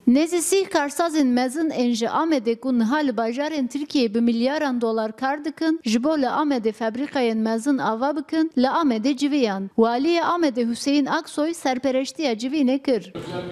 Nezisi karsazın mezin enji Amedê ku niha li bajarên Tirkiyeyê bi milyaran dolar kar dikin, ji bo li Amedê fabrîkayên mezin ava bikin, li Amedê civiyan. Waliyê Amedê Hüseyin Aksoy serpereştiya civînê kir.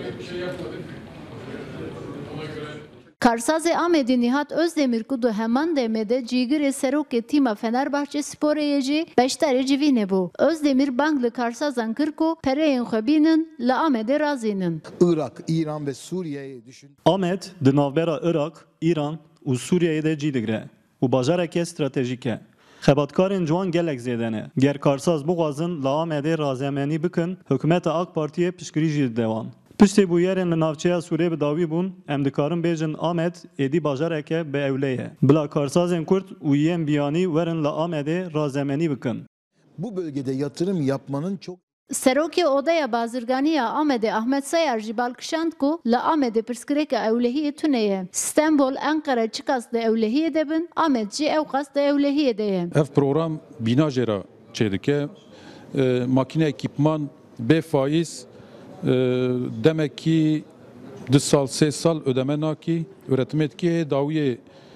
Karsazê Amedê Nihat Özdemir ku du heman demede cîgirê serokê tîma Fenerbahçe Sporê jî beşdarê civînê bû. Özdemir bang li karsazan kir ku pereyên xwe bînin, li Amedê razînin. Irak, İran ve Suriye'yi düşün. Amed di navbera Irak, İran û Sûriyeyê de cî digre û bajareke stratejîk e. Xebatkarên ciwan gelek zêde ne. Ger karsaz bixwazin li Amedê razemenî bikin, hikûmeta AK Partiye piştgirî jî dewan. Piştî bûyerên li navçeya Sûriyê bi dawî bûn, em dikarin bêjin Amed êdî bajareke bi ewlê ye. Bila karsazên Kurd û yên biyanî werin li Amedê razemenî bikin. Bu bölgede yatırım yapmanın çok Serokê Odaya Bazirganiya Amedê Ahmet Sayar jî balkişand ku li Amedê pirsgirêka ewlehiyê tune ye. Stenbol, Ankara çi qas di ewlehiyê de bin, Amed jî ew qas di ewlehiyê de ye. Ev program bînajêra çêdike, makine ekîpman bê faiz demek ki 2 sal 3 sal ödeme nakî üretimê dawiyê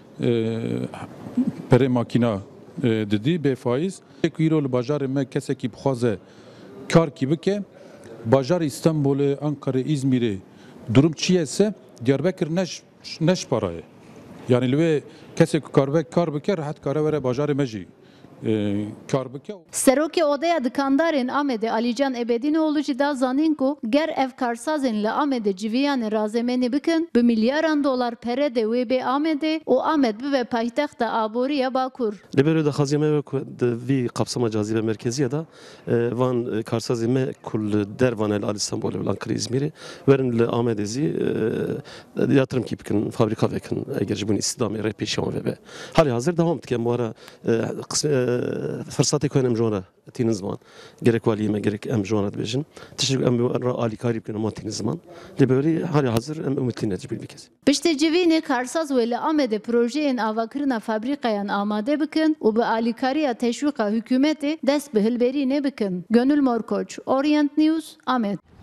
perê makîna didî bê faiz. Îro li bajarê me kesekî bixwaze kar kî bike, bajarê İstanbulê, Ankara'yê, İzmir'ê durum çi yese Diyarbakır neş para ye. Yani li wê kesek kar bike rehet kare were bajarê me jî kar bike. Serokê Odaya Dikandarên Amedê Alican Ebedînoğlu jî da zanîn ku ger ev karsazên li Amedê civiyanê razemenî bikin, bi milyaran dolar pere de wê bê Amedê û Amed bibe paytexta aboriya Bakur. Li ber daxwaziya me di vî kapsama cazibe merkeziye da van karsazê me ku li dervanê li İstanbulê û Ankara'yê İzmirê werin li Amedê zî yatırım kî bikin, fabrika vekin eger ji bo îstidamê rê pêşiyan vebe. Halî hazir devam dikin bu ara fırsatê ku em jona tînin ziman. Gerek waliyê me gerek em jona dibêjin. Tiştî em alîkarî bikin ama tînin ziman. Lê berî halî hazir em umîtlî ne bir kes. Piştî civînê karsaz wê li Amedê projeyên avakirina fabrîkayan amade bikin û bi alîkariya teşwîqa hikûmetê dest bi hilberînê bikin. Gönül Morkoç, Orient News, Amed.